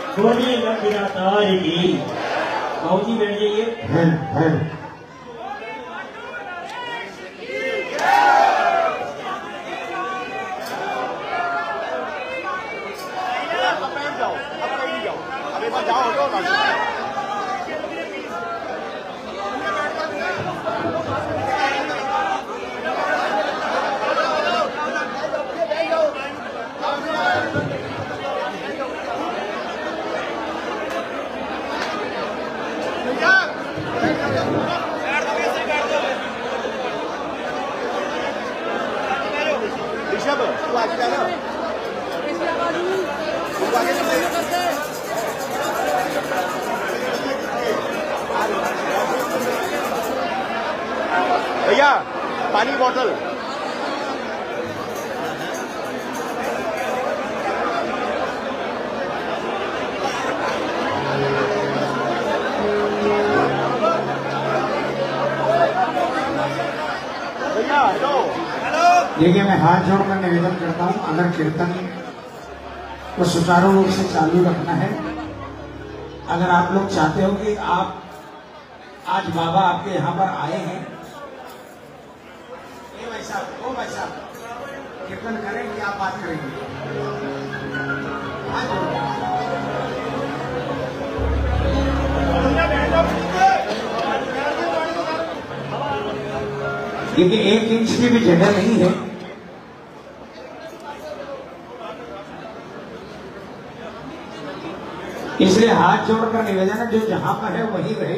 बोलिए लखीदातार की। बाबूजी बैठ जाइए। भैया पानी बोतल। भैया हेलो। देखिए, मैं हाथ जोड़कर निवेदन करता हूं, अगर कीर्तन को सुचारू रूप से चालू रखना है, अगर आप लोग चाहते हो कि आप आज बाबा आपके यहाँ पर आए हैं, ओ भाई साहब कीर्तन करेंगे, आप बात करेंगे। क्योंकि 1 इंच की भी जगह नहीं है, इसलिए हाथ जोड़कर निवेदन है, जो जहां पर है वही रहे।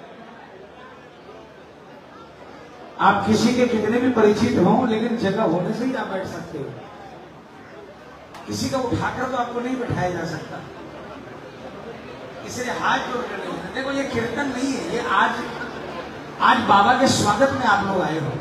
आप किसी के कितने भी परिचित हो, लेकिन जगह होने से ही आप बैठ सकते हो। किसी को उठाकर तो आपको नहीं बैठाया जा सकता, इसलिए हाथ जोड़कर निवेदन। देखो, ये कीर्तन नहीं है, ये आज बाबा के स्वागत में आप लोग आए हो।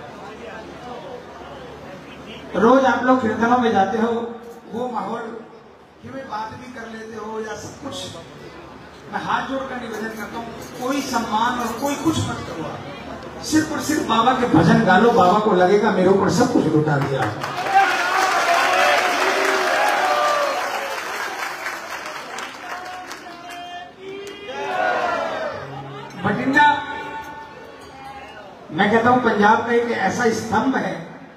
रोज आप लोग कीर्तनों में जाते हो, वो माहौल कि वे बात भी कर लेते हो या सब कुछ। मैं हाथ जोड़कर निवेदन करता हूँ, कोई सम्मान और कोई कुछ मत करो, सिर्फ और सिर्फ बाबा के भजन गा लो। बाबा को लगेगा मेरे ऊपर सब कुछ लुटा दिया। बठिंडा, मैं कहता हूं, पंजाब का एक ऐसा स्तंभ है।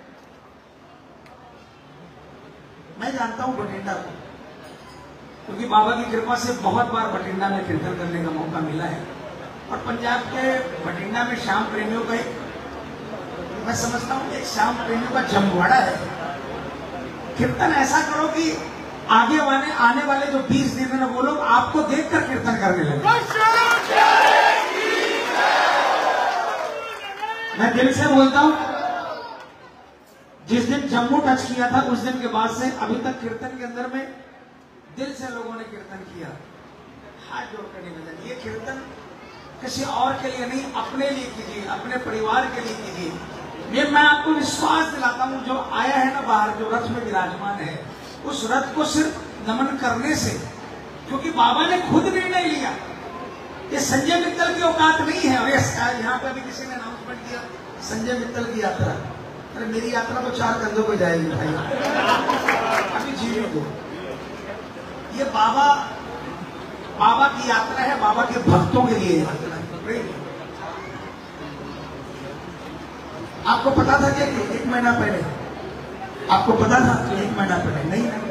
मैं जानता हूं बठिंडा को, क्योंकि बाबा की कृपा से बहुत बार बठिंडा में कीर्तन करने का मौका मिला है। और पंजाब के बठिंडा में श्याम प्रेमियों का एक, मैं समझता हूं, एक श्याम प्रेमियों का जमवाड़ा है। कीर्तन ऐसा करो कि आगे आने वाले जो 20 दिन है, वो लोग आपको देखकर कीर्तन करने लगे। मैं दिल से बोलता हूं, जिस दिन जम्मू टच किया था, उस दिन के बाद से अभी तक कीर्तन के अंदर में दिल से लोगों ने कीर्तन किया। हाथ जोड़कर निवेदन, ये कीर्तन किसी और के लिए नहीं, अपने लिए कीजिए, अपने परिवार के लिए कीजिए। ये मैं आपको विश्वास दिलाता हूं, जो आया है ना बाहर, जो रथ में विराजमान है, उस रथ को सिर्फ नमन करने से, क्योंकि बाबा ने खुद निर्णय लिया, ये संजय मित्तल की औकात नहीं है। और यहाँ पे अभी किसी ने अनाउंसमेंट किया, संजय मित्तल की यात्रा। अरे मेरी यात्रा तो 4 कंधों पे जाएगी भाई, अभी जीने दो। ये बाबा की यात्रा है, बाबा के भक्तों के लिए यात्रा है। आपको पता था क्या 1 महीना पहले? आपको पता था 1 महीना पहले? नहीं ना।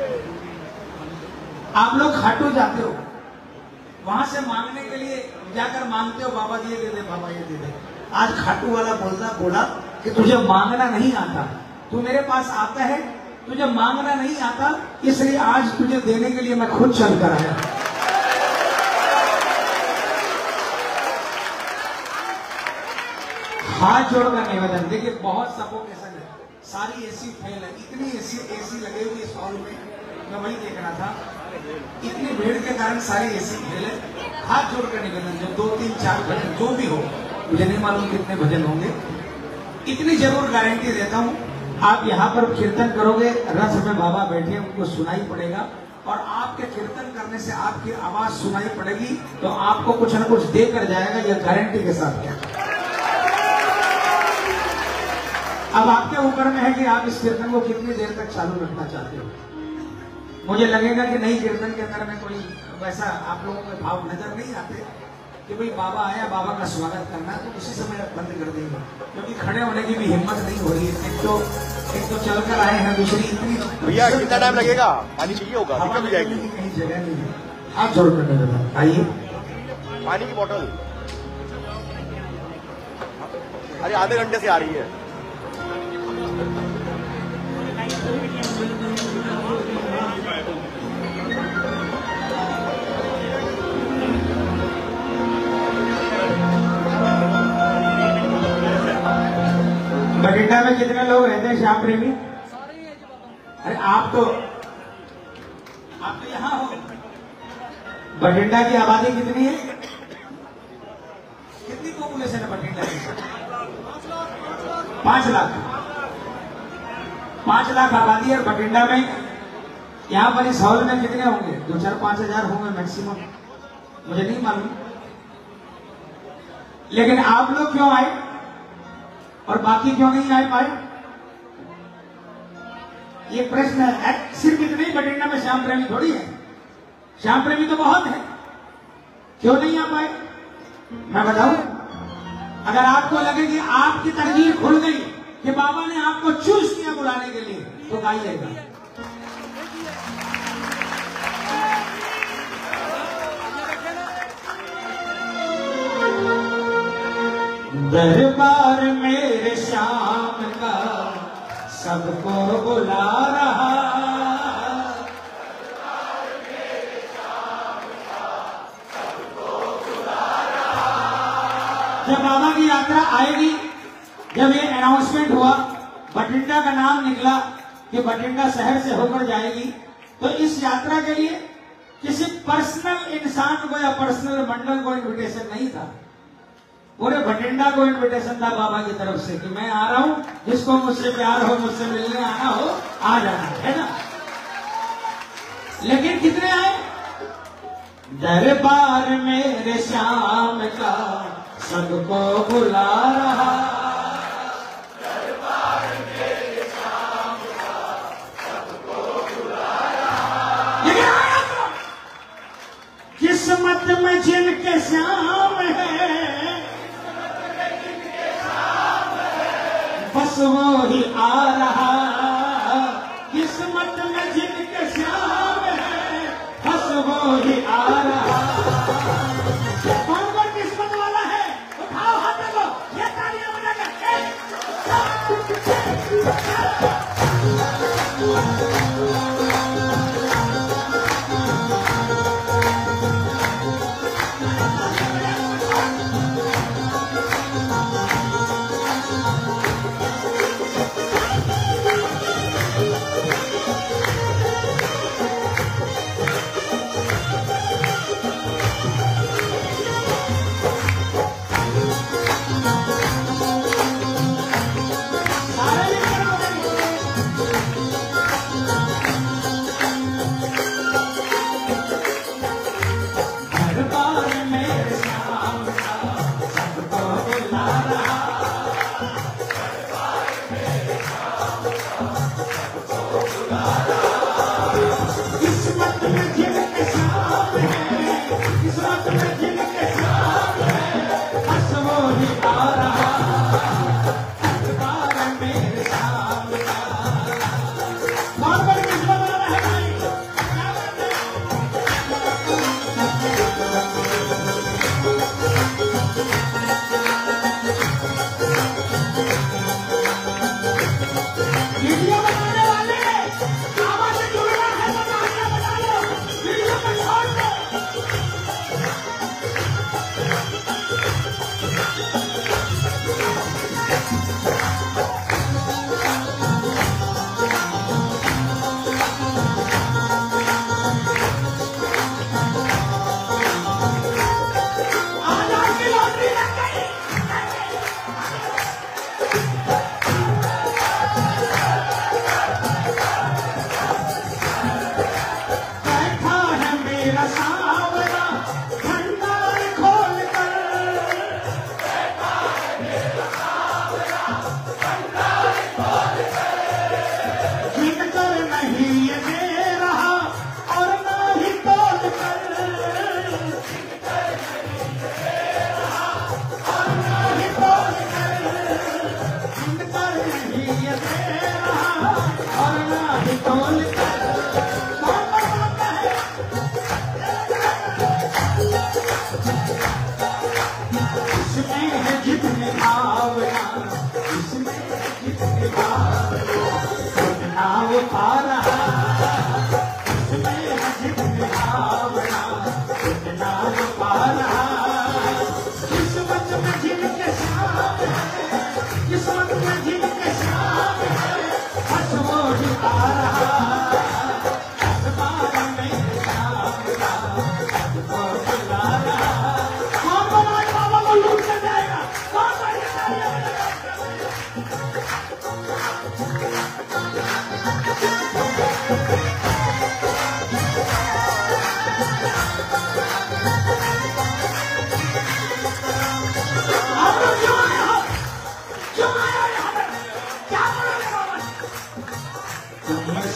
आप लोग खाटू जाते हो, वहां से मांगने के लिए जाकर मांगते हो, बाबा ये दे दे, बाबा ये दे दे। आज खाटू वाला बोला कि तुझे मांगना नहीं आता, तू मेरे पास आता है, तुझे मांगना नहीं आता, इसलिए आज तुझे देने के लिए मैं खुद चल कर आया। हाथ जोड़कर निवेदन। देखिए, बहुत सफोकेशन है, सारी एसी फेल है, इतनी एसी लगे हुई इस हॉल में, मैं वही देख रहा था, इतनी भीड़ के कारण सारी एसी फेल है। हाथ जोड़कर निवेदन, जो 2, 3, 4 भजन जो भी हो, मुझे नहीं मालूम कितने भजन होंगे, इतनी जरूर गारंटी देता हूं, आप यहाँ पर कीर्तन करोगे, रथ में बाबा बैठे, उनको सुनाई पड़ेगा, और आपके कीर्तन करने से आपकी आवाज सुनाई पड़ेगी, तो आपको कुछ न कुछ देकर जाएगा, यह गारंटी के साथ। क्या अब आपके ऊपर में है कि आप इस कीर्तन को कितनी देर तक चालू रखना चाहते हो। मुझे लगेगा कि नई कीर्तन के अंदर में कोई वैसा आप लोगों के भाव नजर नहीं आते कि भाई बाबा आया, बाबा का स्वागत करना, तो उसी समय आप बंद कर देंगे, क्योंकि खड़े होने की भी हिम्मत नहीं हो रही है। एक तो चलकर आए हैं, दूसरी इतनी भैया कितना टाइम लगेगा? पानी चाहिए होगा, हवा दिक्कत हो जाएगी। निकलने की कहीं जगह नहीं है। हाथ जोड़ कर नजर आइए। पानी की बोतल अरे आधे घंटे से आ रही है। बठिंडा में कितने लोग रहते हैं श्याम प्रेमी? अरे आप तो यहाँ हो। बठिंडा की आबादी कितनी है? कितनी पॉपुलेशन है बठिंडा की? 5 लाख। 5 लाख आबादी है बठिंडा में। यहाँ पर इस हॉल में कितने होंगे? 2-4-5 हजार होंगे मैक्सिमम, मुझे नहीं मालूम। लेकिन आप लोग क्यों आए और बाकी क्यों नहीं आए पाए? ये प्रश्न है। सिर्फ इतने ही बठिंडा में श्याम प्रेमी थोड़ी है, श्याम प्रेमी तो बहुत है, क्यों नहीं आ पाए? मैं बताऊं, अगर आपको लगे कि आपकी तरजीह खुल गई कि बाबा ने आपको चूज किया बुलाने के लिए, तो गाइएगा। दरबार मेरे श्याम का सबको बुला रहा, जब बाबा की यात्रा आएगी, जब ये अनाउंसमेंट हुआ, बठिंडा का नाम निकला कि बठिंडा शहर से होकर जाएगी, तो इस यात्रा के लिए किसी पर्सनल इंसान को या पर्सनल मंडल को इनविटेशन नहीं था, पूरे बठिंडा को इनविटेशन था बाबा की तरफ से कि मैं आ रहा हूं, जिसको मुझसे प्यार हो, मुझसे मिलने आना हो, आ जाना है ना। लेकिन कितने आए? दरबार मेरे श्याम का सबको बुला रहा, दरबार मेरे श्याम का सबको बुला रहा। लेकिन आया तो किस्मत में जिनके श्याम है, बस वो ही आ रहा। किस्मत में जिनके श्याम है, बस वो ही आ रहा। कौन कौन किस्मत वाला है? उठाओ हाथ को, ये तालियां बजाकर।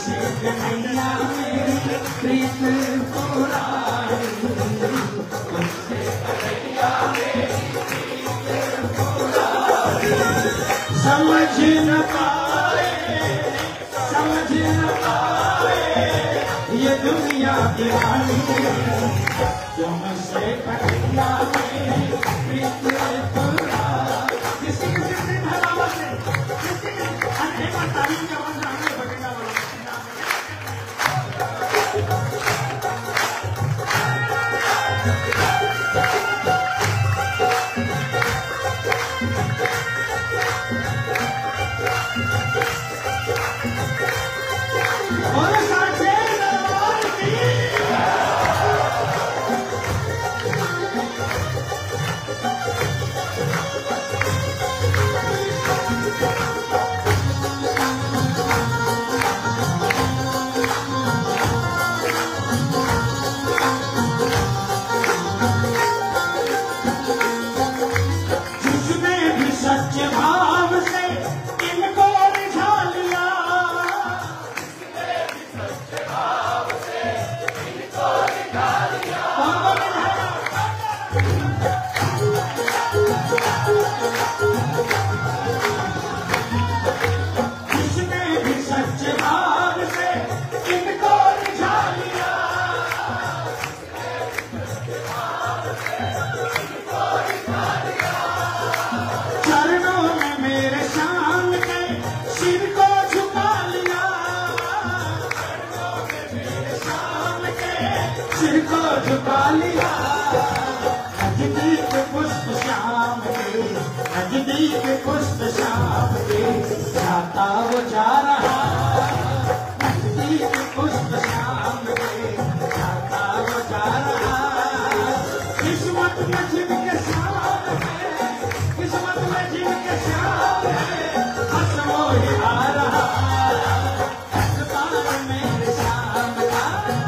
तुझसे कन्हैया मेरी प्रीत पुरानी, तुझसे कन्हैया मेरी प्रीत पुरानी। समझ न पाए, समझ न पाए ये दुनिया दीवानी, तुमसे कन्हैया मेरी प्रीत पुरानी। किसी किसी दिन हलावत से किसी एक बार तारीफ की आवाज आगे बढ़ेगा। और साथे दरबार की जिसमें भी सच्चे भाव से इनको रिझा लिया, जिसमें भी सच्चे भाव से इनको रिझा लिया, चरणों में मेरे शाम के सिर को झुका लिया, शाम के सिर को झुका लिया। नजदीक पुष्प श्याम के, नजदीक पुष्प श्याम के, जाता वो जा रहा, नजदीक पुष्प श्याम के, जाता वो जा रहा। किस्मत में जिनके श्याम है, किस्मत में जिनके श्याम है, बस वो ही आ रहा। दरबार मेरे श्याम का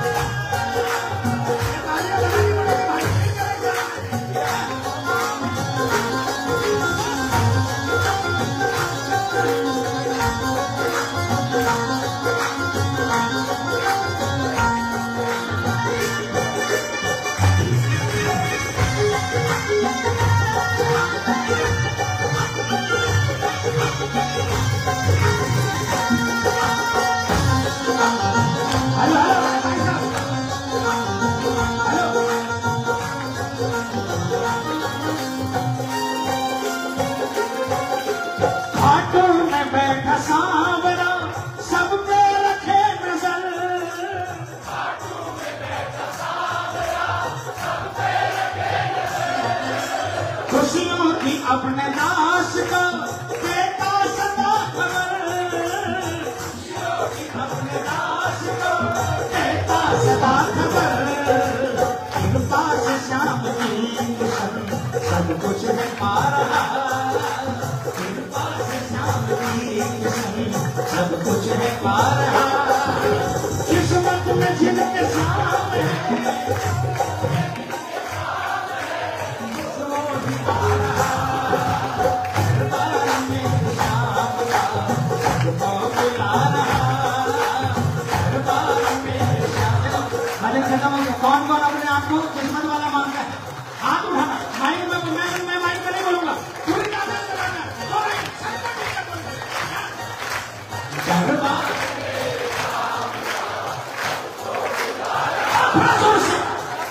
घाटों में बैठा सांवरा सब पे रखे नजर, घाटों में बैठा सांवरा सब पे रखे नजर। खुशियों की अपने नाश का देता सदा खबर, खुशियों की अपने नाश का देता सदा खबर। कृपा से श्याम की सब कुछ है पा रहा, कृपा से श्याम की सब कुछ है पा रहा। किस्मत में जिनके श्याम है, वो भी पा रहा। दरबार में श्याम का सबको बुला रहा, दरबार में श्याम। भजन खत्म हो गया। कौन कौन अपने आप को किस्मत वाला मानता है? हाथ उठाना। माइक में माइक में नहीं बोलूंगा, पूरी तादाद में बोलना। दरबार बड़ा जोर से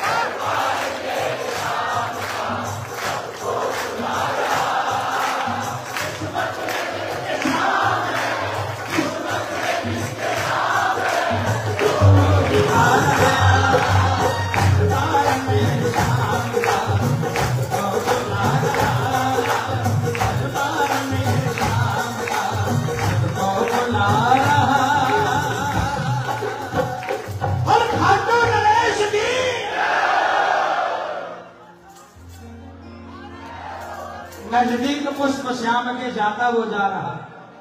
नजदीक पुष्प श्याम के, जाता वो जा रहा।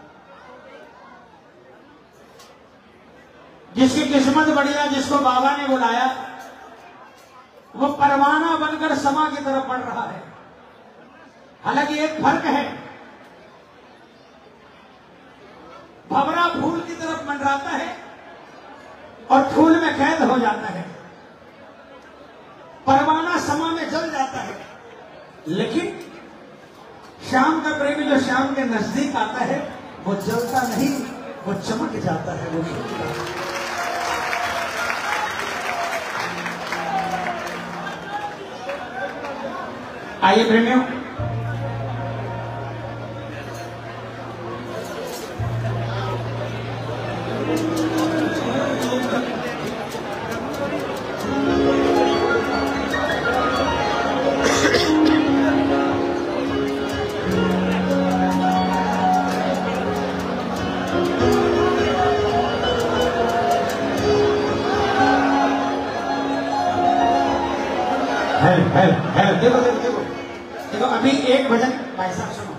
जिसकी किस्मत बढ़िया, जिसको बाबा ने बुलाया, वो परवाना बनकर समा की तरफ बढ़ रहा है। हालांकि एक फर्क है, भंवरा फूल की तरफ मंडराता है और धूल में कैद हो जाता है, परवाना समय में जल जाता है। लेकिन श्याम का प्रेमी जो श्याम के नजदीक आता है वो जलता नहीं, वो चमक जाता है, वो खिलता है। आइए प्रेमियों, देखो देखो देखो देखो, अभी एक भजन भाई साहब सुनो।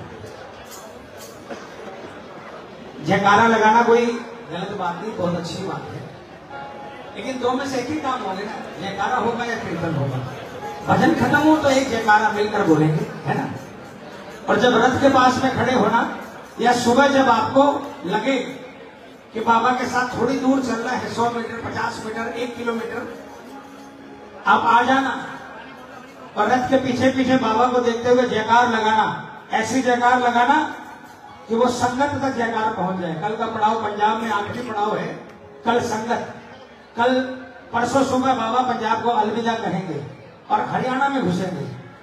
जयकारा लगाना कोई गलत बात नहीं, बहुत अच्छी बात है, लेकिन दो में से एक ही काम होगा ना, जयकारा होगा या कीर्तन होगा। भजन खत्म हो तो एक जयकारा मिलकर बोलेंगे, है ना। और जब रथ के पास में खड़े होना, या सुबह जब आपको लगे कि बाबा के साथ थोड़ी दूर चलना है, 100 मीटर, 50 मीटर, 1 किलोमीटर, आप आ जाना और रथ के पीछे पीछे बाबा को देखते हुए जयकार लगाना। ऐसी जयकार लगाना कि वो संगत तक जयकार पहुंच जाए। कल का पड़ाव पंजाब में आखिरी पड़ाव है, कल संगत। कल परसों सुबह बाबा पंजाब को अलविदा कहेंगे और हरियाणा में घुसेंगे।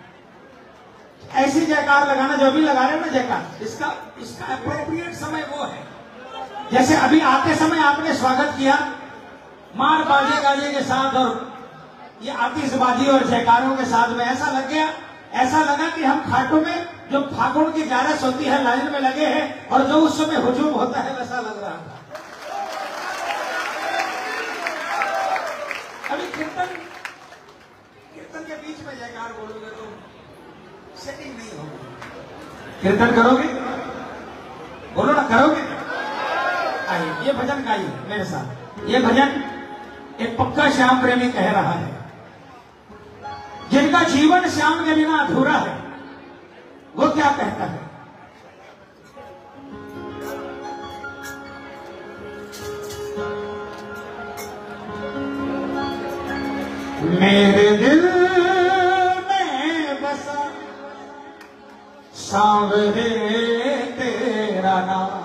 ऐसी जयकार लगाना जो अभी लगा रहे हो ना जयकार, इसका अप्रोप्रिएट समय वो है। जैसे अभी आते समय आपने स्वागत किया मार बाजे गाजे के साथ और ये आतिशबाजी और जयकारों के साथ में, ऐसा लग गया, ऐसा लगा कि हम खाटू में जो फागुन की ग्यारस होती है लाइन में लगे हैं और जो उस समय हुजूम होता है वैसा लग रहा था। अभी कीर्तन के बीच में जयकार बोलोगे तो सेटिंग नहीं होगी। कीर्तन करोगे, बोलो ना, करोगे। आइए ये भजन गाइए मेरे साथ। ये भजन एक पक्का श्याम प्रेमी कह रहा है, जिनका जीवन श्याम के बिना अधूरा है। वो क्या कहता है? मेरे दिल में बसा सांवरे तेरा नाम,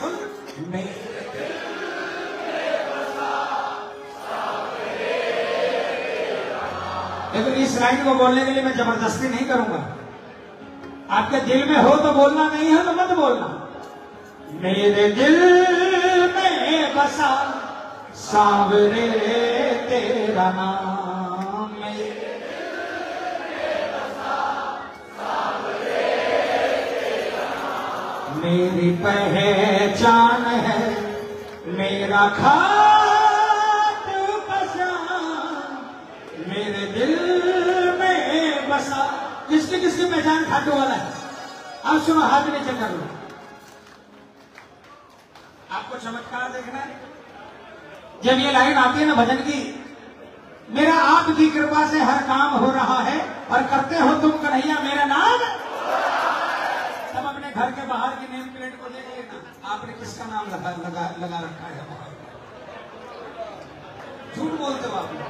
लेकिन इस लाइन को बोलने के लिए मैं जबरदस्ती नहीं करूंगा। आपके दिल में हो तो बोलना, नहीं है तो मत बोलना। मेरे दिल में बसा सांवरे तेरा नाम, मेरे दिल में बसा सांवरे तेरा नाम, मेरी पहचान है मेरा खाट पहचान, मेरे दिल में बसा। किसकी किसकी पहचान खाटू वाला है? अब सुनो, हाथ नीचे कर लो। आपको चमत्कार देखना है। जब ये लाइन आती है ना भजन की, मेरा आपकी कृपा से हर काम हो रहा है और करते हो तुम कन्हैया मेरा नाम, तब अपने घर के बाहर की नेम प्लेट को देख लेना, आपने किसका नाम लगा रखा है। झूठ बोलते हो आप,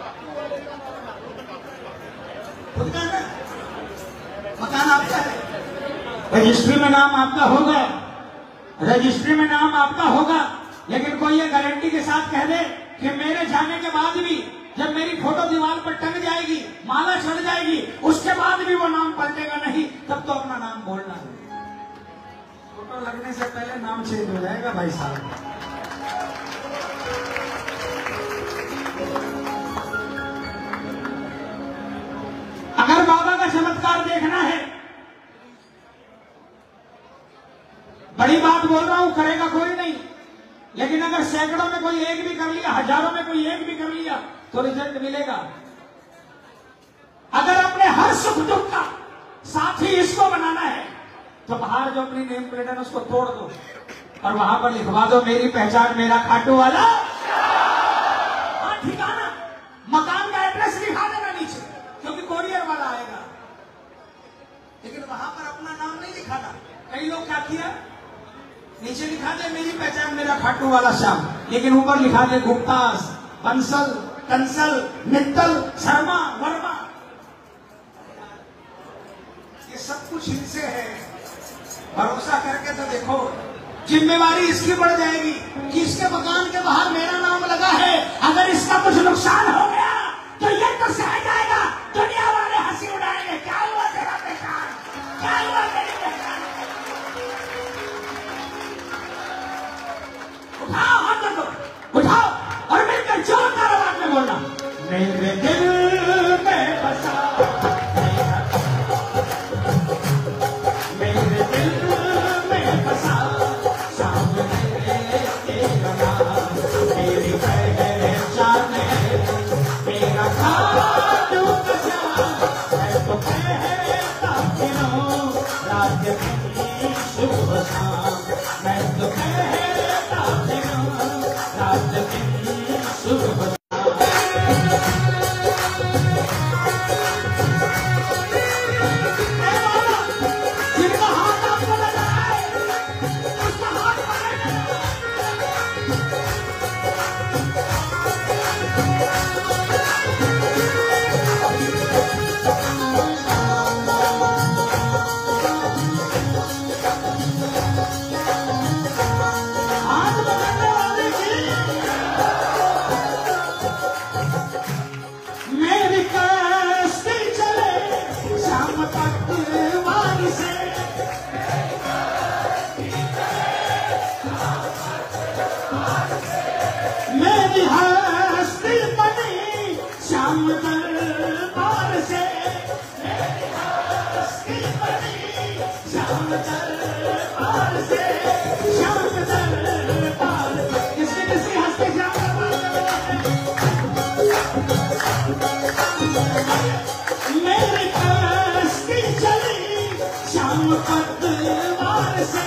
खुद का ना मकान आपका है, रजिस्ट्री में नाम आपका होगा, रजिस्ट्री में नाम आपका होगा, लेकिन कोई ये गारंटी के साथ कह दे कि मेरे जाने के बाद भी जब मेरी फोटो दीवार पर टंग जाएगी, माला चढ़ जाएगी, उसके बाद भी वो नाम पलटेगा नहीं, तब तो अपना नाम बोलना है। फोटो लगने से पहले नाम चेंज हो जाएगा भाई साहब। अगर बाबा का चमत्कार देखना है, बड़ी बात बोल रहा हूं, करेगा कोई नहीं, लेकिन अगर सैकड़ों में कोई एक भी कर लिया, हजारों में कोई एक भी कर लिया, तो रिजल्ट मिलेगा। अगर अपने हर सुख दुख का साथी इसको बनाना है, तो बाहर जो अपनी नेम प्लेट है उसको तोड़ दो और वहां पर लिखवा दो, मेरी पहचान मेरा खाटू वाला। हाँ, ठिकाना, मकान का एड्रेस लिखा देना नीचे, क्योंकि कोरियर वाला आएगा, लेकिन वहां पर अपना नाम नहीं लिखाना। कई लोग क्या किया, नीचे लिखा दे मेरी पहचान मेरा खाटू वाला श्याम, लेकिन ऊपर लिखा दे गुप्ता बंसल, कंसल, मित्तल, शर्मा, वर्मा, ये सब कुछ इनसे है। भरोसा करके तो देखो, जिम्मेवारी इसकी बढ़ जाएगी कि इसके मकान के बाहर मेरा नाम लगा है, अगर इसका कुछ नुकसान हो गया तो ये तो सह जाएगा, दुनिया वाले हंसी उड़ाएंगे। क्या हुआ तेरा पहचान, क्या हुआ तेरी पहचान? उठाओ हाथ को, उठाओ और मिलकर जोरदार आवाज में बोलना, मेरे दिल में बसा, मेरे दिल में बसा, सामने तेरा नाम, मेरी पहचान है, मेरा खाटू बचा, मैं तो कहता फिरूं रात की सुबह शाम, मैं तो कहता फिरूं रात की सुबह। मेरी हस्ती बनी श्याम दरबार से, मेरी हस्ती बनी श्याम दरबार से, श्याम दरबार से। किसकी किसकी हस्ती श्याम दरबार से? मेरी हस्ती चली श्याम दरबार से,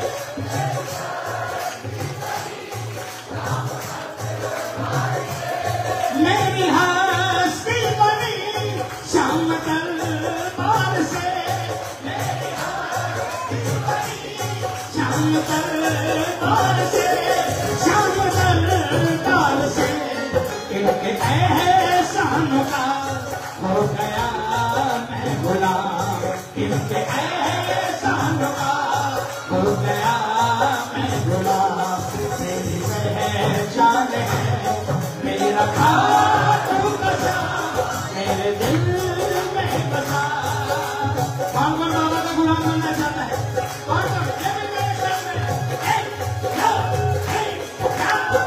मेरी हस्ती बनी श्याम दरबार से, मेरी हस्ती बनी श्याम दरबार से, श्याम दरबार से। इनके एहसानों का हो गया मैं गुलाम, इनके एहसानों का हो गया मैं गुलाम, मेरी पहचान है, मेरा खाटू बसा, मेरे दिल में बसा। कौन कौन बाबा का गुलाम बनना चाहता है? कौन कौन? ये भी मेरे सामने। एक, दो, तीन, चार।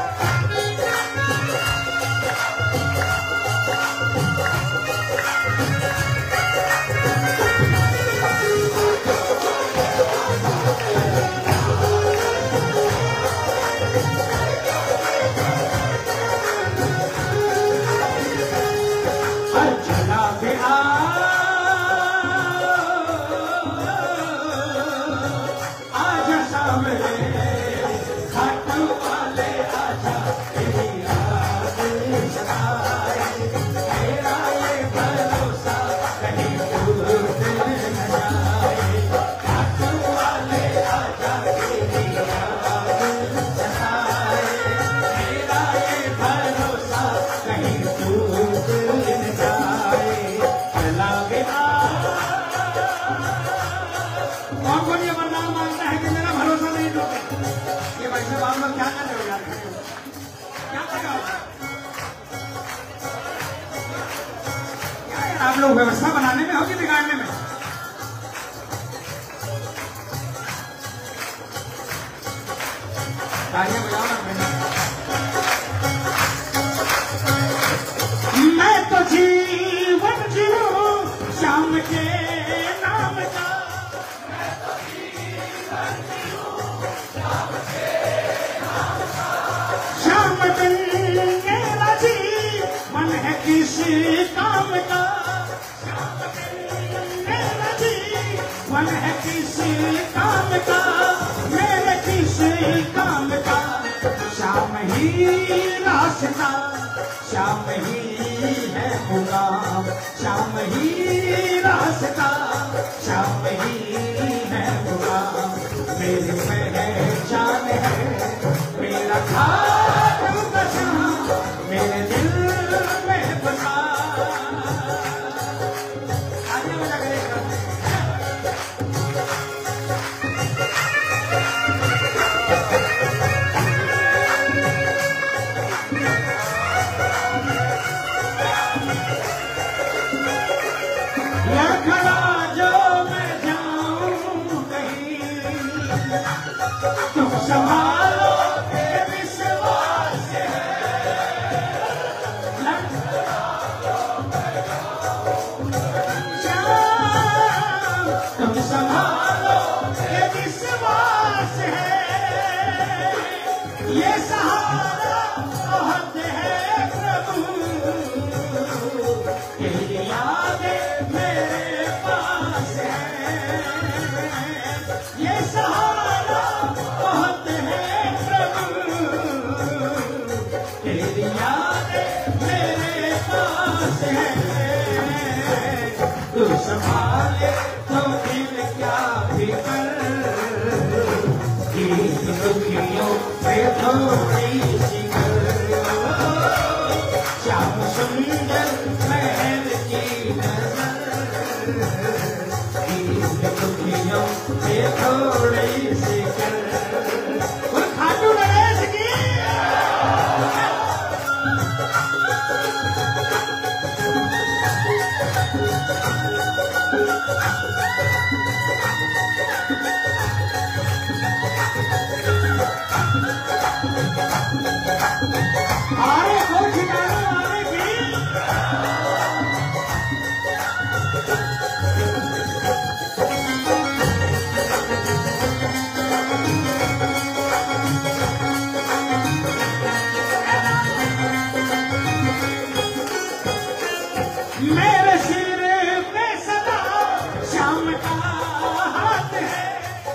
चला गया आजा सामने, खाटू वाले आजा, तेरी याद सताए, मेरा ये भरोसा कहीं टूट न जाए, खाटू वाले आजा, तेरी याद सताए, मेरा ये भरोसा कहीं टूट न जाए। चला गया कौन कौन ये वरदान मांगता है कि मेरा भरोसा नहीं टूटे? ये भाई साहब आप लोग क्या कर रहे हो यार? क्या कर रहे हो? क्या यार आप लोग व्यवस्था बनाने में हो कि बिगाड़ने में? तालियां बजाओ ना मैंने। मैं तो जीवन जीऊं श्याम के नाम का, श्याम दिन मेरा जीवन है किसी काम का, श्याम दिन मेरा जीवन है किसी काम का, मेरे किसी काम का, श्याम ही रास्ता, श्याम ही है गुलाम, श्याम ही रास्ता, श्याम ही है गुलाम, मेरी पहचान है, मेरा खाटू बसा, मेरे तेरी यादें मेरे पास है, तू संभाले तो दिल क्या फिकर, दुखियों पे थोड़ी सी श्याम सुंदर महल की नजर, दुखियों पे थोड़ी सी खाटू नरेश की। आरे को ठिकाना आरे की। मेरे सिर पे सदा श्याम का हाथ है,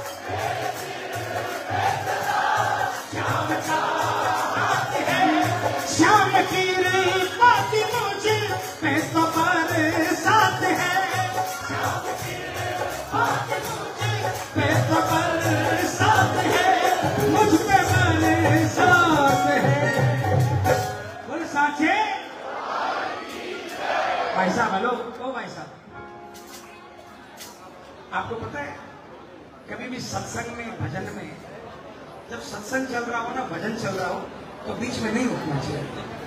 श्याम का हाथ है, श्याम की बात मुझे पे तो बरसात है, श्याम की बात मुझे पे तो बरसात है, मुझ पे बरसात है। बोल साचे भाई साहब, हेलो ओ भाई साहब, आपको पता है कभी भी सत्संग में, भजन में, जब सत्संग चल रहा हो ना, भजन चल रहा हो, तो बीच में नहीं उठना चाहिए।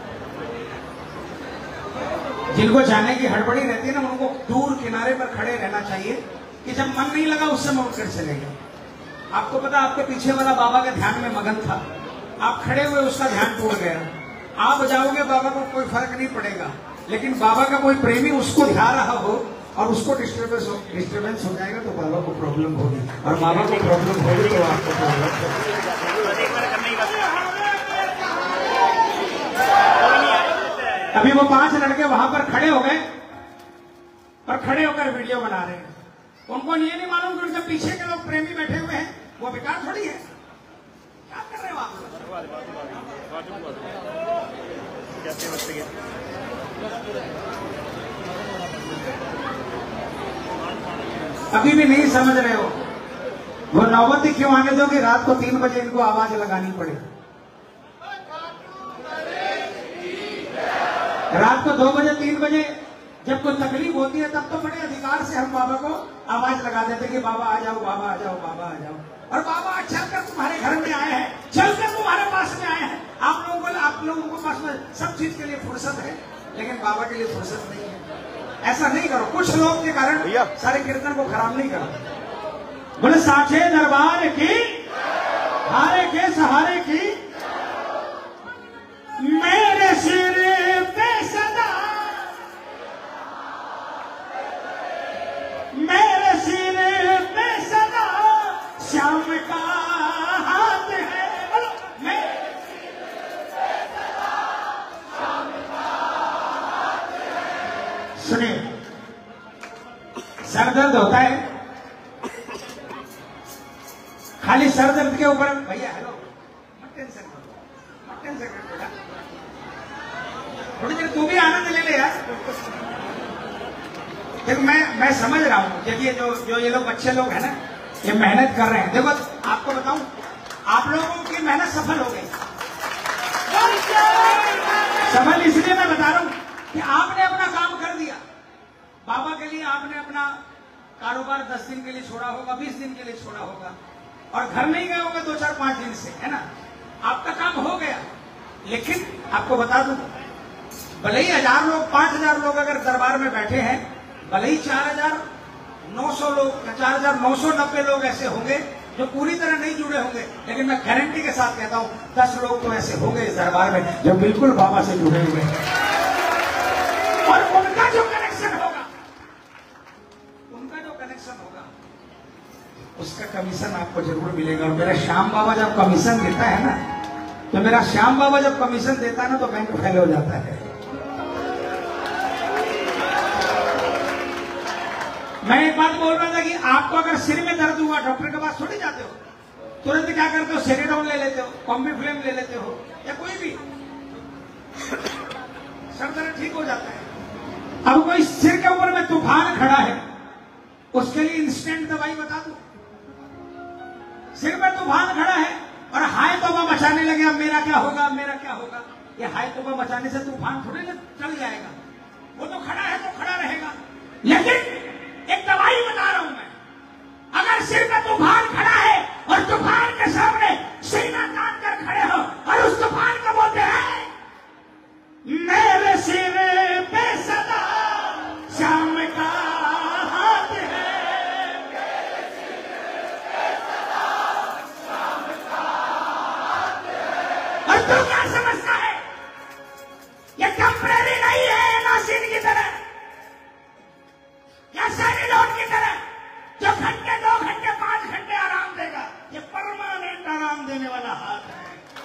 जिनको जाने की हड़बड़ी रहती है ना, उनको दूर किनारे पर खड़े रहना चाहिए कि जब मन नहीं लगा उस समय उठकर चले गए। आपको पता, आपके पीछे वाला बाबा के ध्यान में मगन था, आप खड़े हुए, उसका ध्यान टूट गया। आप जाओगे, बाबा को कोई फर्क नहीं पड़ेगा, लेकिन बाबा का कोई प्रेमी उसको ध्यान रहा हो और उसको डिस्टर्बेंस हो जाएगा तो बाबा को प्रॉब्लम होगी, और बाबा को प्रॉब्लम होगी तो आपको प्रॉब्लम होगी। अभी वो 5 लड़के वहां पर खड़े हो गए और खड़े होकर वीडियो बना रहे हैं। उनको ये नहीं मालूम कि उनके पीछे के लोग प्रेमी बैठे हुए हैं, वो बेकार थोड़ी है। क्या कर रहे हो आप? अभी भी नहीं समझ रहे हो, वो नौबत ही क्यों आने दो कि रात को 3 बजे इनको आवाज लगानी पड़े। रात को 2 बजे 3 बजे जब कोई तकलीफ होती है, तब तो बड़े अधिकार से हम बाबा को आवाज लगा देते कि बाबा आ जाओ, बाबा आ जाओ, बाबा आ जाओ। और बाबा चलकर तुम्हारे घर में आए हैं, चलकर तुम्हारे पास में आए हैं। आप लोगों को पास में सब चीज के लिए फुर्सत है, लेकिन बाबा के लिए फुर्सत नहीं है। ऐसा नहीं करो, कुछ लोग के कारण सारे कीर्तन को खराब नहीं करो। बोले साचे दरबार की, हारे के सहारे की, मेरे सिर पे सदा, मेरे सिर पे सदा श्याम का हाथ है। मेरे सिर पे सदा श्याम का हाथ है। सुनिए, सर दर्द होता है, खाली सर दर्द के ऊपर भैया हेलो मत टेंशन बेटा, थोड़ी देर तू भी आनंद ले ले यार। देखो मैं समझ रहा हूँ, देखिए जो ये लोग अच्छे लोग हैं ना, ये मेहनत कर रहे हैं। देखो आपको बताऊं, आप लोगों की मेहनत सफल हो गई। सफल इसलिए मैं बता रहा हूं कि आपने अपना काम कर दिया। बाबा के लिए आपने अपना कारोबार 10 दिन के लिए छोड़ा होगा, 20 दिन के लिए छोड़ा होगा, और घर नहीं गए होंगे 2, 4, 5 दिन से, है ना। आपका काम हो गया। लेकिन आपको बता दूं, भले ही 1000 लोग, 5000 लोग अगर दरबार में बैठे हैं, भले ही 4900 लोग, 4990 लोग ऐसे होंगे जो पूरी तरह नहीं जुड़े होंगे, लेकिन मैं गारंटी के साथ कहता हूं 10 लोग तो ऐसे होंगे इस दरबार में जो बिल्कुल बाबा से जुड़े हुए हैं। और उनका जो कनेक्शन होगा, उसका कमीशन आपको जरूर मिलेगा। और मेरा श्याम बाबा जब कमीशन देता है ना, तो मेरा श्याम बाबा जब कमीशन देता है ना, तो बैंक फेल हो जाता है। मैं एक बात बोल रहा था कि आपको अगर सिर में दर्द हुआ, डॉक्टर के पास थोड़ी जाते हो, तुरंत क्या करते हो, सेरेडोन ले लेते हो, कॉम्बीफ्लेम ले लेते हो, या कोई भी। सर दर्द ठीक हो जाता है। अब कोई सिर के ऊपर में तूफान खड़ा है, उसके लिए इंस्टेंट दवाई बता दो। सिर पर तूफान खड़ा है और हाय तौबा मचाने लगे, अब मेरा क्या होगा, अब मेरा क्या होगा। ये हाय तौबा मचाने से तूफान थोड़े ना चल जाएगा, वो तो खड़ा है तो खड़ा रहेगा। लेकिन एक दवाई बता रहा हूं मैं, अगर सिर पर तूफान खड़ा है और तूफान के सामने सीना तान कर खड़े हो और उस तूफान को बोलते हैं मेरे सिर पे सदा शाम का हाथ है, मेरे सिर पे सदा शाम का हाथ है। और तू क्या समझता है ये टेम्परेरी नहीं है, नासिर की तरह या सैनिलोन की तरह जो घंटे 2 घंटे 5 घंटे आराम देगा, ये परमानेंट आराम देने वाला हाथ है।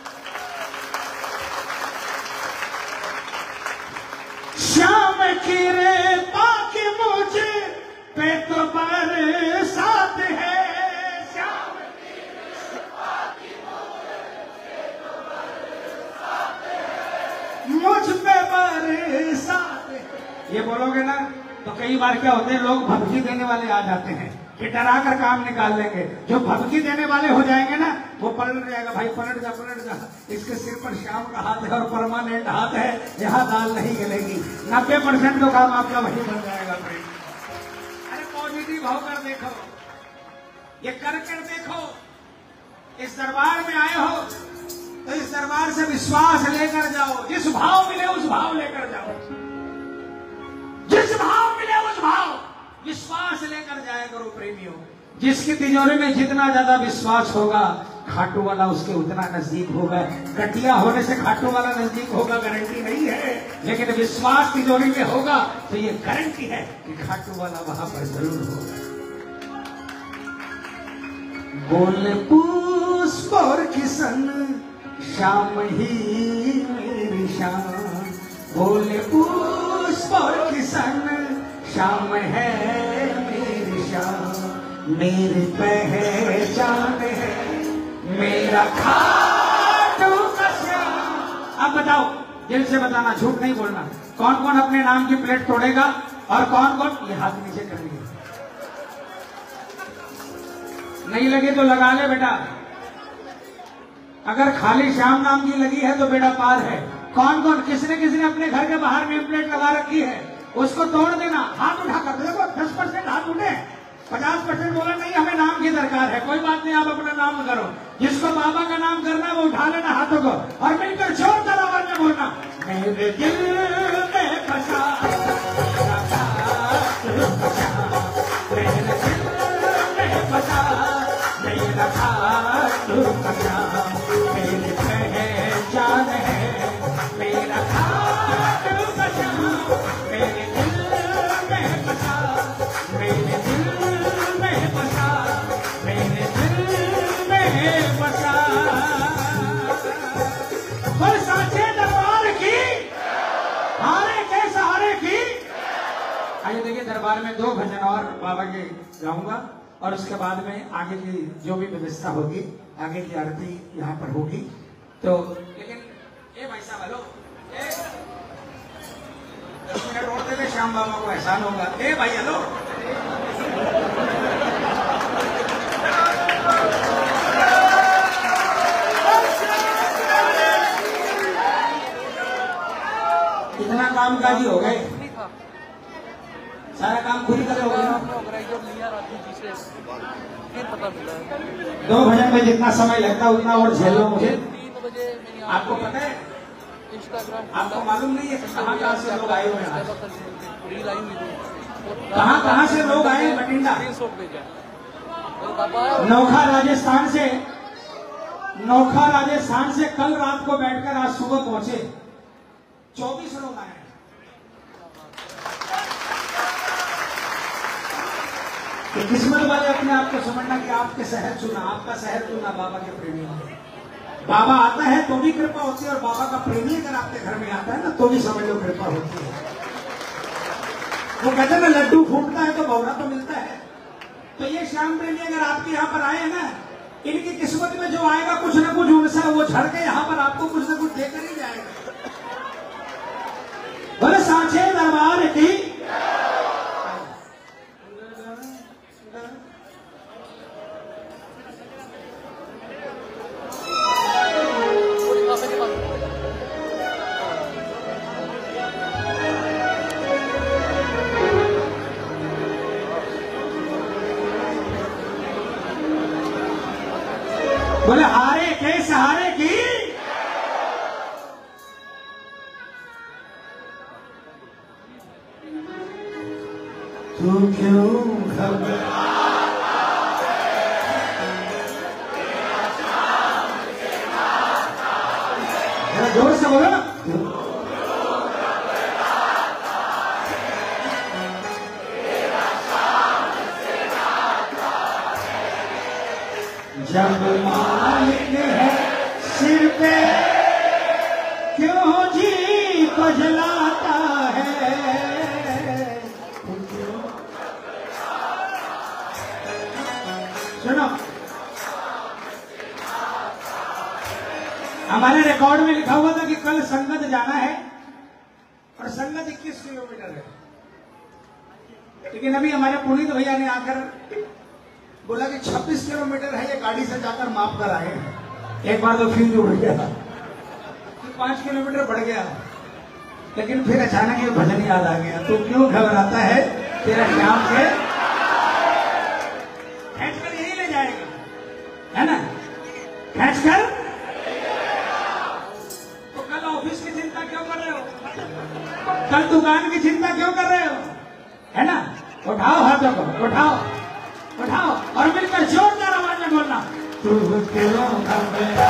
श्याम की रेता की मुझे पे तो बरसात है, श्याम की रेता की मुझे तो बरसात है, मुझ पे बरसात है। ये बोलोगे ना तो कई बार क्या होते हैं, लोग भभकी देने वाले आ जाते हैं कि डरा कर काम निकाल लेंगे। जो भभकी देने वाले हो जाएंगे ना वो पलट जाएगा, भाई पलट जा पलट जा, इसके सिर पर शाम का हाथ है और परमानेंट हाथ है, यहाँ दाल नहीं गलेगी। 90% तो काम आपका वही बन जाएगा। अरे पॉजिटिव होकर देखो, ये कर देखो। इस दरबार में आए हो तो इस दरबार से विश्वास लेकर जाओ, जिस भाव मिले उस भाव लेकर जाओ, जिस भाव मिले उस भाव विश्वास लेकर जाया करो प्रेमियों। जिसकी तिजोरी में जितना ज्यादा विश्वास होगा खाटू वाला उसके उतना नजदीक होगा। कटिया होने से खाटू वाला नजदीक होगा गारंटी नहीं है, लेकिन विश्वास तिजोरी में होगा तो ये गारंटी है कि खाटू वाला वहां पर जरूर होगा। बोले पुष्प और किसन शाम ही मेरी शाम, बोले पुष्प और किसन शाम है मेरी शाम, मेरी पहचान है मेरा खाटू का श्याम। अब बताओ, दिल से बताना, झूठ नहीं बोलना, कौन कौन अपने नाम की प्लेट तोड़ेगा और कौन कौन ये हाथ नीचे कर लिया। नहीं लगे तो लगा ले बेटा, अगर खाली श्याम नाम की लगी है तो बेटा पार है। कौन कौन किसने किसने अपने घर के बाहर नेम प्लेट लगा रखी है उसको तोड़ देना, हाथ उठा कर देखो। 10% हाथ उठे, 50% बोला नहीं हमें नाम की दरकार है। कोई बात नहीं, आप अपना नाम करो, जिसको बाबा का नाम करना है वो उठा लेना हाथों को और मिलकर जोरदार आवाज में बोलना, मेरे दिल में बसा मेरा खाटू का श्याम, मेरे दिल में बसा मेरा खाटू का श्याम, मेरी पहचान है मेरा खाटू का श्याम, मेरे दिल में बसा मेरे दिल में बसा मेरे दिल में बसा। पर साचे दरबार की हारे के सहारे की। आइए देखिए, दरबार में 2 भजन और बाबा के गाऊंगा और उसके बाद में आगे की जो भी व्यवस्था होगी, आगे की आरती यहाँ पर होगी। तो लेकिन ए भाई साहब, हेलो, 10 मिनट और दे दे, श्याम बाबा को एहसान होगा। ए भाई हेलो, इतना काम काजी हो गए, सारा काम खुद करे हो गया। 2 भजन में जितना समय लगता है उतना और झेल लो मुझे। आपको पता है, आपको मालूम नहीं है कहाँ से लोग आए हुए हैं, कहाँ से लोग आए हैं। बठिंडा, नोखा राजस्थान से कल रात को बैठकर आज सुबह पहुंचे 24 लोग आए। तो किस्मत वाले अपने आप को समझना कि आपके शहर चुना, आपका शहर चुना बाबा के प्रेमियों ने। बाबा आता है तो भी कृपा होती है, और बाबा का प्रेमी अगर आपके घर में आता है ना तो भी समझ लो कृपा होती है। वो कहते हैं ना, लड्डू फूटता है तो भौरा तो मिलता है। तो ये श्याम प्रेमी अगर आपके यहाँ पर आए ना, इनकी किस्मत में जो आएगा कुछ न कुछ उनसे वो झड़ के यहाँ पर आपको कुछ न कुछ देकर ही जाएगा। बोले हारे के सहारे की तू क्यों घबराता है? जोर से बोलो ना। जब मालिक है सिर पे क्यों जी को जलाता है? सुनो, हमारे रिकॉर्ड में लिखा हुआ था कि कल संगत जाना है और संगत 21 किलोमीटर है, लेकिन अभी हमारे पुनीत भैया ने आकर बोला कि 26 किलोमीटर है, ये गाड़ी से जाकर माप कर आए हैं। एक बार तो फ्यूज उड़ गया, 5 किलोमीटर बढ़ गया, लेकिन फिर अचानक ये भजन याद आ गया। तू क्यों घबराता है, तेरा श्याम से खींच कर यही ले जाएगा, है ना? खींच कर। तो कल ऑफिस की चिंता क्यों कर रहे हो? कल दुकान की चिंता क्यों कर रहे हो? है ना? उठाओ हाथों को, उठाओ उठाओ और मिलकर जोरदार आवाज में बोलना। तू क्यों घबराता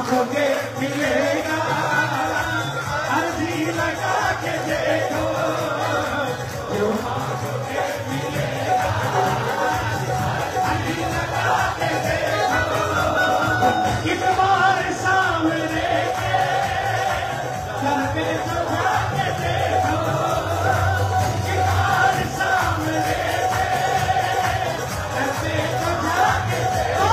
मांगोगे मिलेगा, अर्जी लगा के देखो, जो मांगोगे मिलेगा, अर्जी लगा के देखो, एक बार सामने घर पे तो जाके देखो, एक बार सामने घर पे तो जाके देखो,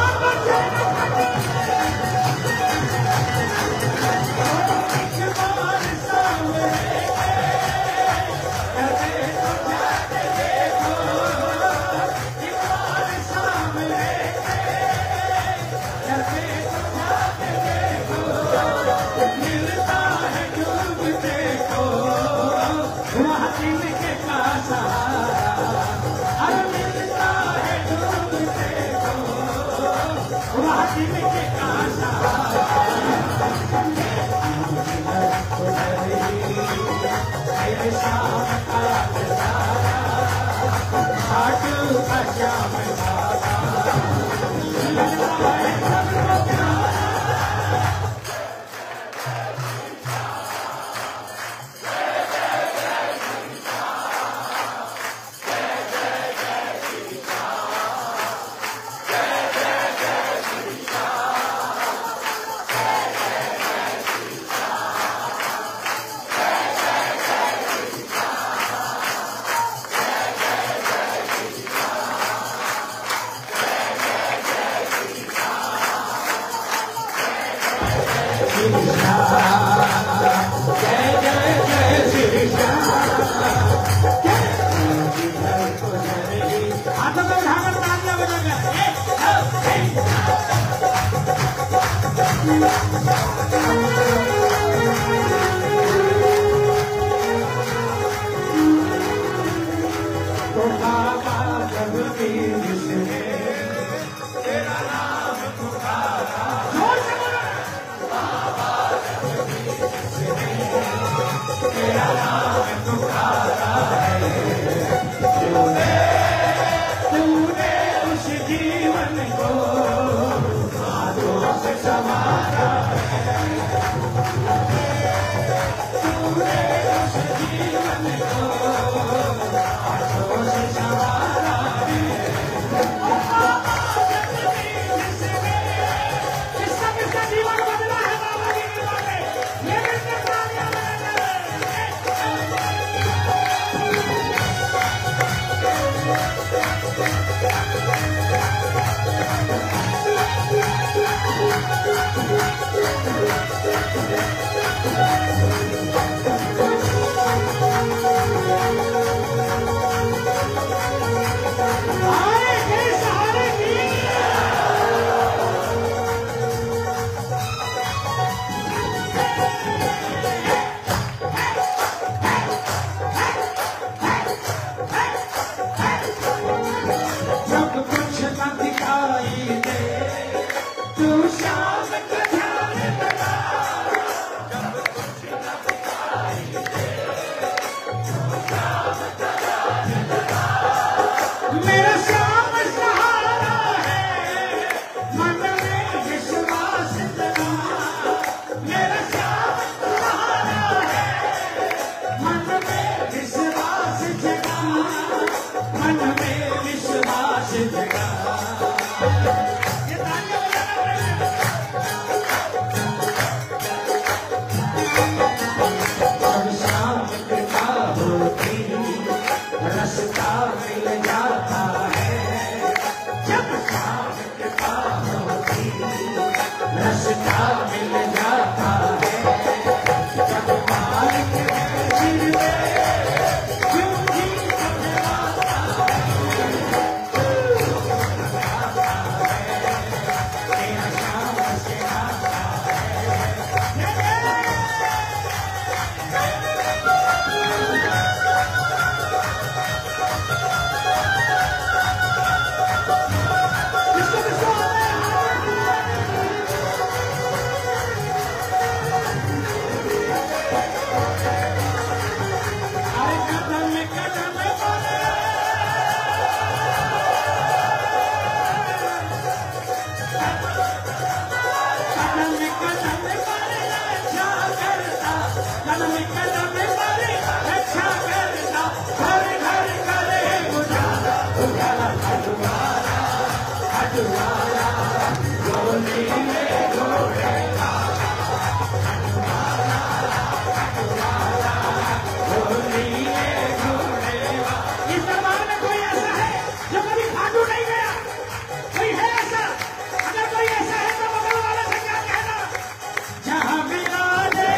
कदम कदम पर रक्षा करता, घर घर करे उजाला, उजाला हटवारा, हटवारा गोली में घोड़े का, हटवारा, हटवारा गोली में घोड़े का। इस दरबार में कोई ऐसा है जो कभी खाटू नहीं गया? कोई है ऐसा? अगर कोई ऐसा है तो बगल वाले से क्या कहना? जहां विराजे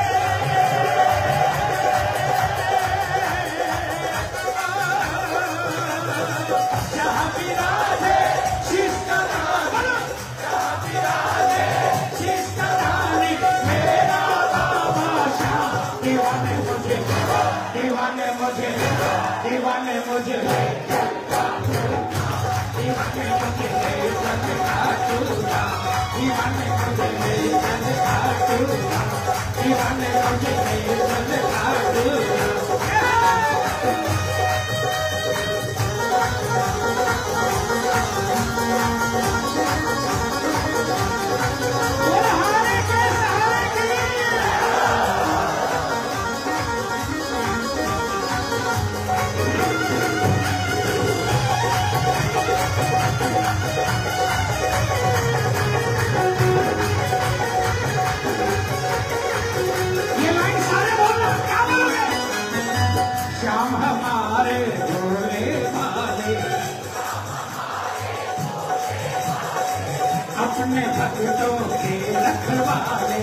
जहां विराजे शिष्टदानी, जहां विराजे शिष्टदानी, मेरा बाबा शाह। दीवाने मुझे, दीवाने मुझे, दीवाने मुझे, दीवाने मुझे मेरी जग खाटूरा, दीवाने मुझे मेरी जग खाटूरा, दीवाने मुझे मेरी जग खाटूरा। बुढ़ाने के सहारे की ये लाइन सारे बोलना, क्या बोलोगे? श्याम हमारे भोले भाले, अपने भक्तों के रखवाले,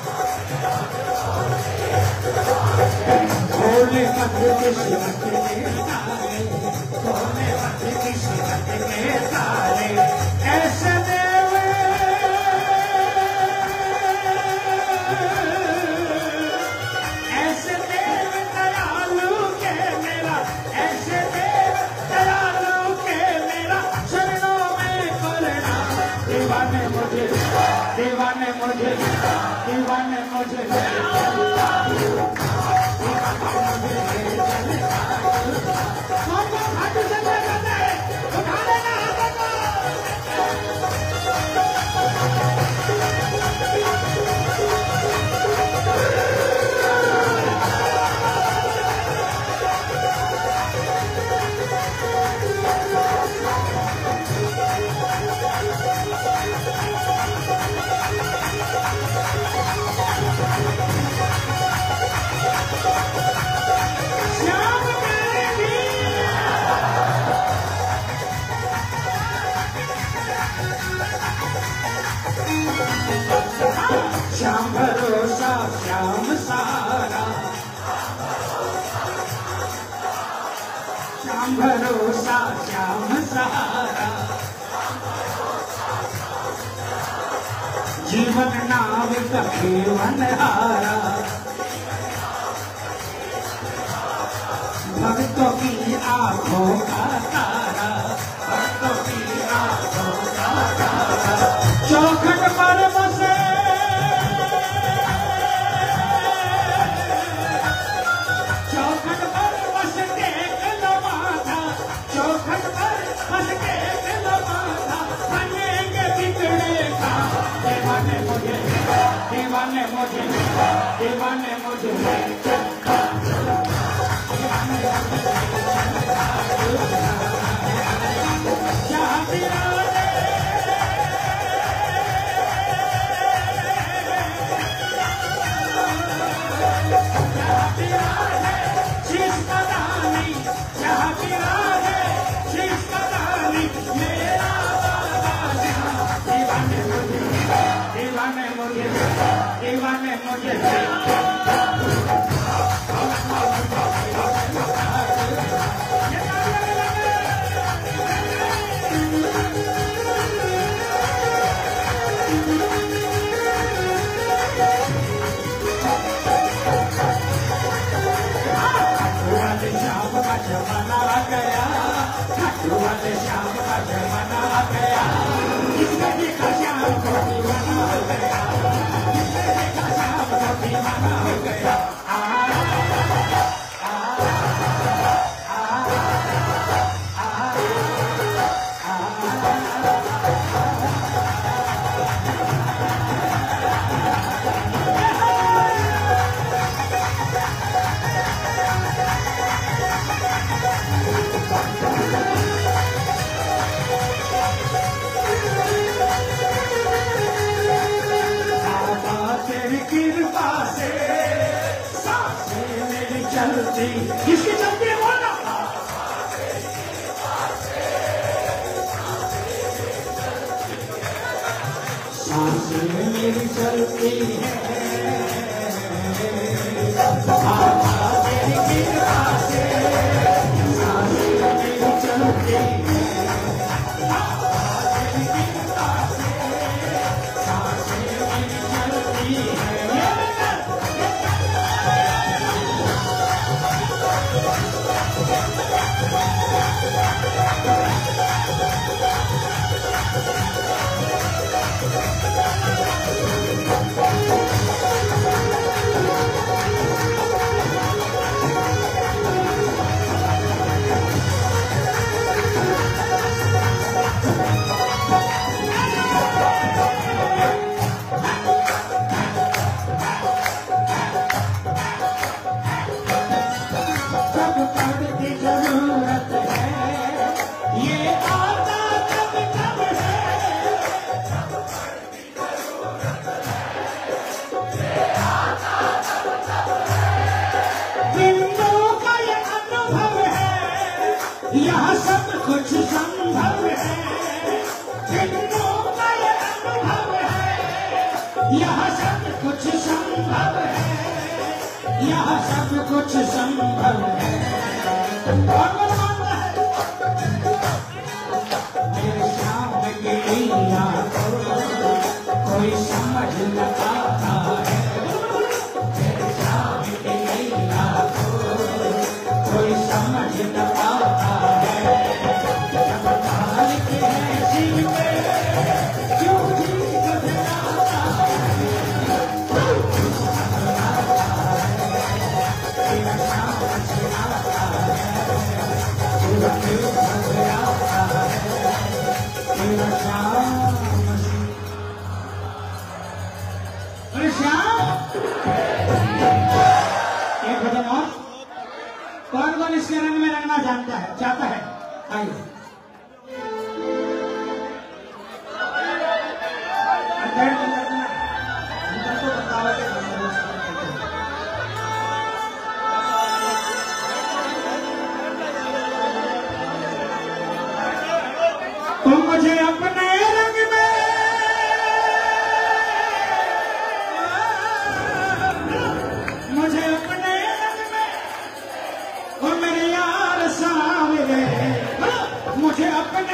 भोले भक्त किस्मत के तारे, भोले भक्त किस्मत के तारे, ऐसे देव ऐसे देव दयालु के मेरा, ऐसे देव दयालु के मेरा शरणों में करना। दीवाने मुझे, दीवाने मुझे, दीवाने मुझे, कौन कौन खाटू संजय करता है? उठा लेना हाथों को। श्याम मेरे वीर, श्याम भरोसा श्याम सहारा, श्याम भरोसा श्याम सहारा, जीवन नाविक जीवन हारा, भक्तों की आंखों का तारा, भक्तों की आंखों का तारा, चौखट पर बसे चौखट पर बस टेक लो माथा, चौखट पर बस टेक लो माथा, बनेंगे बिगड़े का। दीवाने मुझे, दीवाने मुझे, दीवाने मुझे, जहाँ विराजे जहाँ विराजे शिष्टदानी, जहाँ विराजे शिष्टदानी, मेरा बाबा शाह। दीवाने मुझे, दीवाने मुझे, दीवाने मुझे, श्याम का जमाना आ गया, खाटू वाले श्याम का जमाना आ गया, जिसने देखा श्याम को दीवाना हो गया, जिसने देखा श्याम को दीवाना हो गया। किसके चलती है बोलना? सांसें मेरी चलती है तेरी कृपा से, सांसें मेरी चलती है तेरी कृपा से, सांसें मेरी चलती है। यहाँ सब कुछ संभव है, दिलों का ये अनुभव है, यहाँ सब कुछ संभव है, यहाँ सब कुछ संभव है। और वो मानता है मेरे श्याम की लीला को कोई समझ न पाता है, मेरे श्याम की लीला को कोई समझ न पाता है। एक भजन और, कौन कौन इसके रंग में रंगना जानता है, चाहता है? आइए तो मुझे अपने रंग में, मुझे अपने रंग में, ओ मेरे यार सावरे, मुझे अपने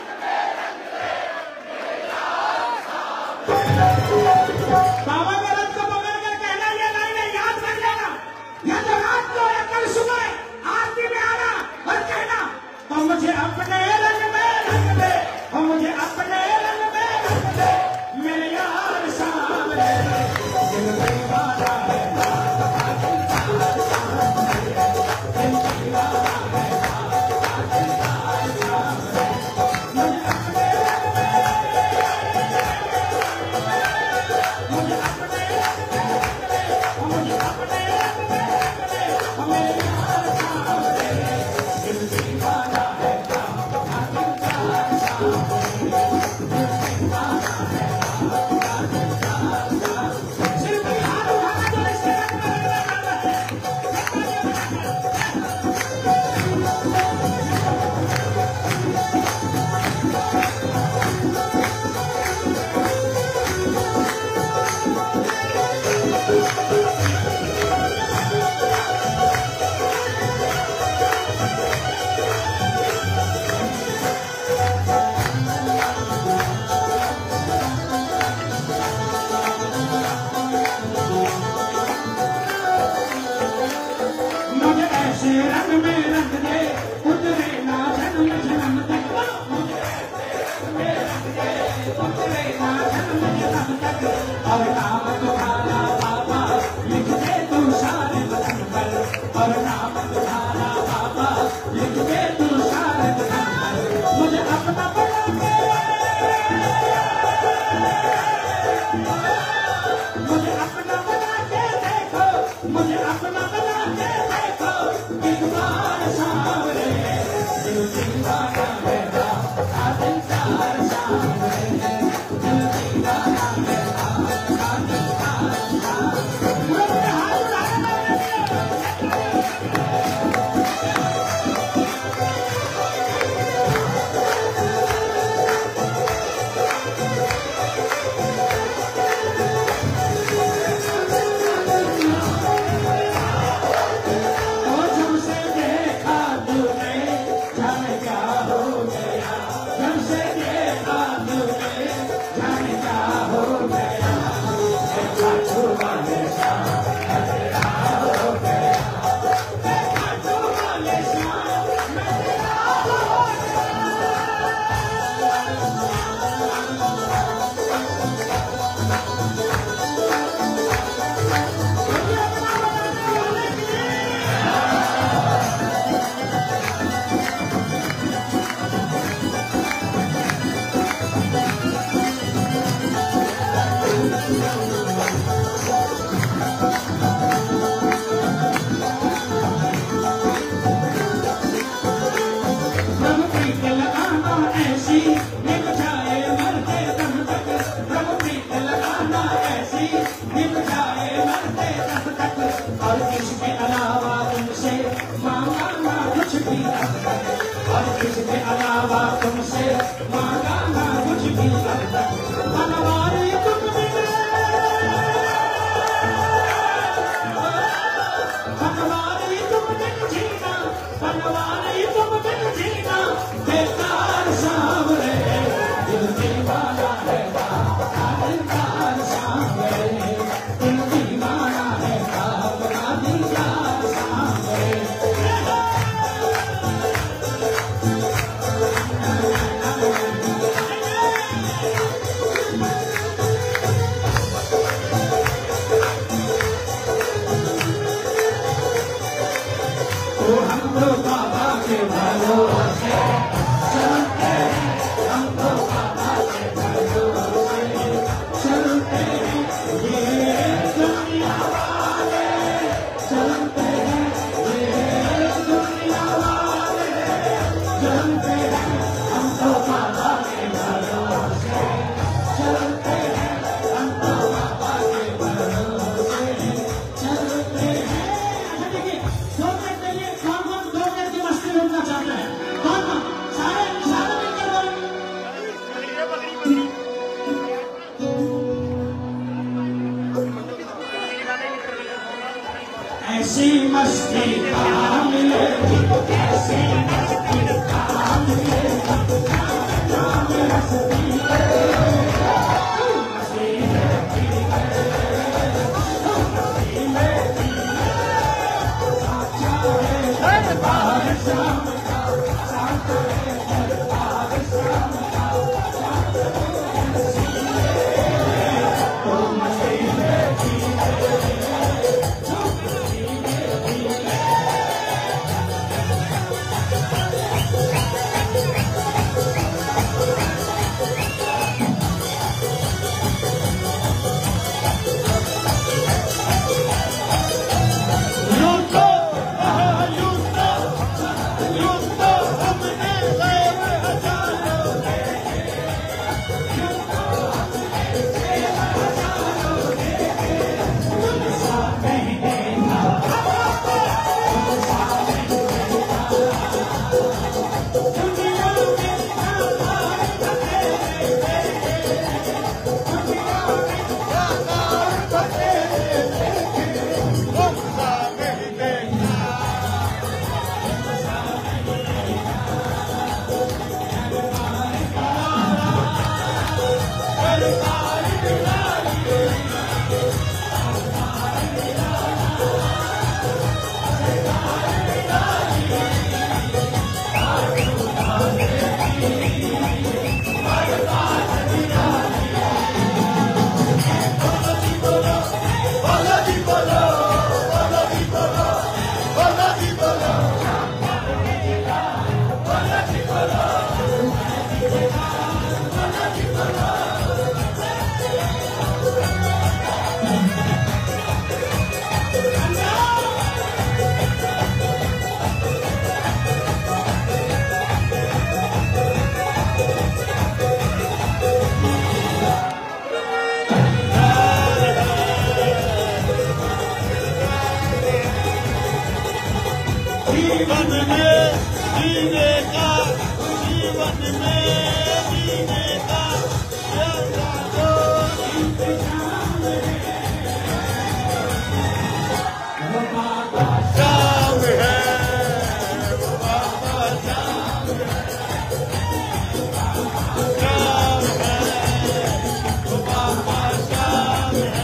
बाबा के रथ को पकड़ कर कहना ये लाइन याद रख लेना, या तो रात को या कल सुबह आरती में आना और कहना तो मुझे अपने रंग में रंग दे, और मुझे अपने रंग में रंग दे, मेरे यार सावरे, दिल दीवाना है, दिल दीवाना है, मुझे अपने रंग में, मुझे अपने रंग में, मुझे अपने रंग में, मेरे यार सावरे, दिल दीवाना है, रंग में रंग दे, उतरे ना जन्म जन्म तक, मुझे रंग दे, उतरे ना जन्म जन्म तक, और नाम तुम्हारा बाबा लिख दे तू सारे बदन पर, और नाम तुम्हारा बाबा लिख दे तू सारे बदन पर, मुझे अपना बना के, मुझे अपना बना के देखो, मुझे अपना बना के देखो, एक बार सावरे, दिल दीवाना है, दिल सावरे, दिल दीवाना है, मस्ती कहाँ मिलेगी, ऐसी मस्ती कहाँ मिलेगी, नाम रस्ती जीवन में जीने का, जीवन में जीने का प्यारा दो इंतजाम है, वो बाबा शाम है, वो बाबा शाम है, शाम है, वो बाबा शाम है।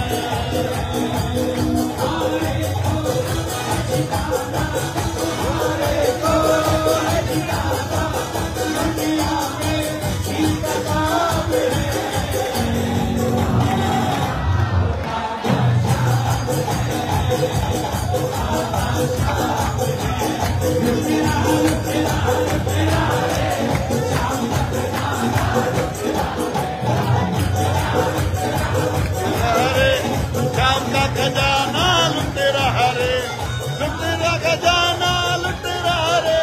शाम का खजाना लुटेरा हरे, लुटेरा खजाना लुटेरा हरे,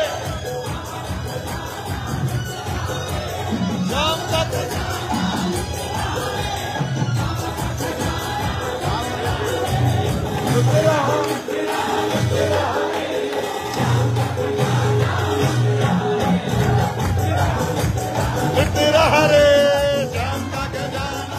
शाम का लुटेरा लुटेरा हरे, शाम का खजाना।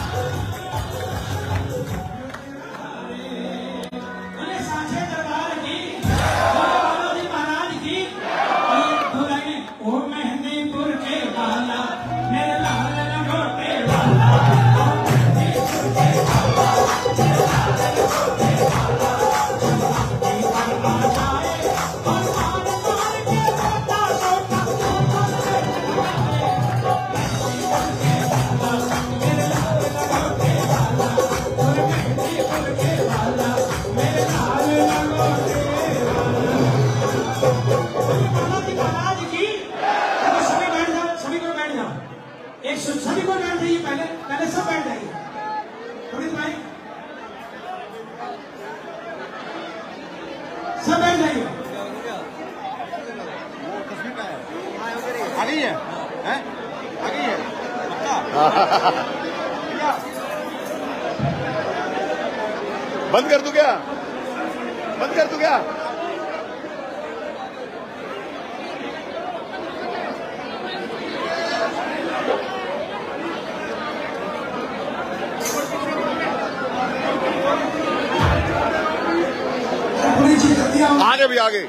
बोले साझे दरबार की, बोले बालाजी महाराज की। और ये दो लाइनें, ओ मेहंदीपुर के वाला, मेरे लाल लंगोटे वाला, बालाजी महाराज की। देखो सभी बैठ जाओ, सभी को बैठ जाओ, सभी को बैठ जाइए, पहले पहले सब बैठ जाइए। पुनीत भाई सब बैठ जाइए। आ गई है, हैं? आ गई है बंद कर दूं क्या, बंद कर दूं क्या? पुनीत जी जल्दी आओ। आ आगे भी आगे।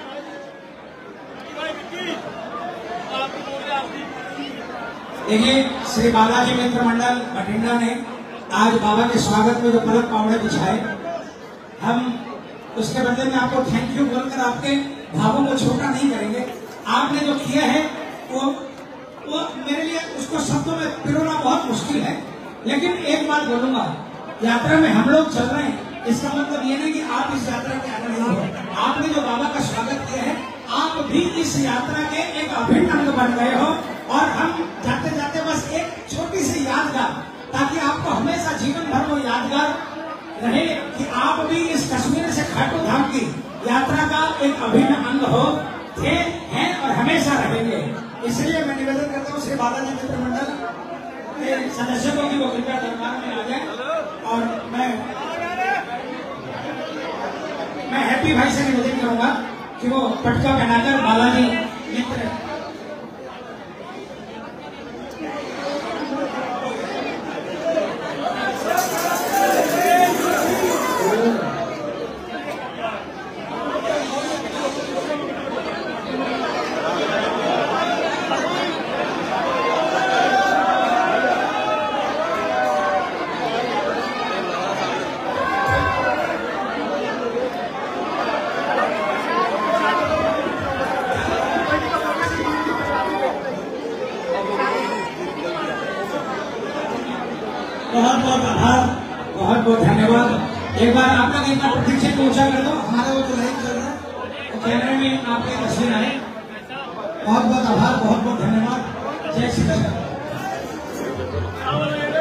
देखिए, श्री बालाजी मित्र मंडल बठिंडा ने आज बाबा के स्वागत में जो पलक पावड़े बिछाए, हम उसके बदले में आपको थैंक यू बोलकर आपके भावों को छोटा नहीं करेंगे। आपने जो किया है वो मेरे लिए उसको शब्दों में पिरोना बहुत मुश्किल है, लेकिन एक बात बोलूंगा, यात्रा में हम लोग चल रहे हैं, इसका मतलब ये नहीं कि आप इस यात्रा के आगे नहीं हो। आपने जो बाबा का स्वागत किया है, आप भी इस यात्रा के एक अभिन्न अंग बन गए हो। और हम जाते जाते बस एक छोटी सी यादगार, ताकि आपको हमेशा जीवन भर वो यादगार रहे कि आप भी इस कश्मीर से खाटू धाम की यात्रा का एक अभिन्न अंग हो, थे, हैं और हमेशा रहेंगे। इसलिए मैं निवेदन करता हूँ श्री बालाजी मित्र मंडल के सदस्यों को कि वो कृपया दरबार में आ जाए। और मैं हैप्पी भाई से निवेदन करूंगा कि वो पटका पहनाकर बालाजी मित्र बहुत बहुत आभार, बहुत बहुत धन्यवाद। एक बार आप लोग एक बार प्रतीक्षा को ऊंचा कर दो, हमारा वो जो लाइव चल रहा है तो कैमरे में आपकी तस्वीर आए। बहुत बहुत आभार, बहुत बहुत धन्यवाद। जय श्री कृष्ण।